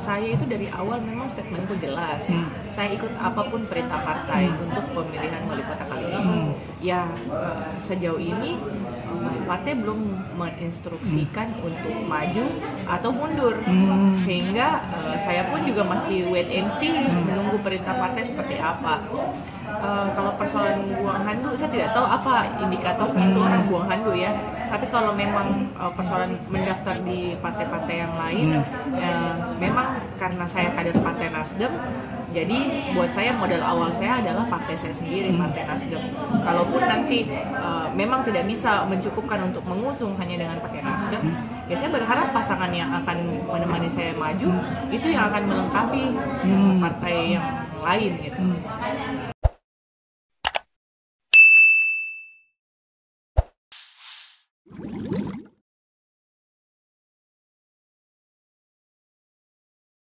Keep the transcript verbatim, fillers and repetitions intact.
saya itu dari awal memang statementku jelas. Hmm. Saya ikut apapun perintah partai hmm. untuk pemilihan wali kota kali ini. Hmm. Ya uh, sejauh ini uh, partai belum menginstruksikan hmm. untuk maju atau mundur, hmm. sehingga uh, saya pun juga masih wait and see hmm. menunggu perintah partai seperti apa. Uh, kalau persoalan buang handuk, saya tidak tahu apa indikatornya itu orang buang handuk ya. Tapi kalau memang uh, persoalan mendaftar di partai-partai yang lain, hmm. uh, memang karena saya kader Partai Nasdem, jadi buat saya modal awal saya adalah partai saya sendiri, hmm. Partai Nasdem. Kalaupun nanti uh, memang tidak bisa mencukupkan untuk mengusung hanya dengan Partai Nasdem, hmm. ya saya berharap pasangan yang akan menemani saya maju hmm. itu yang akan melengkapi hmm. partai yang lain gitu. Hmm.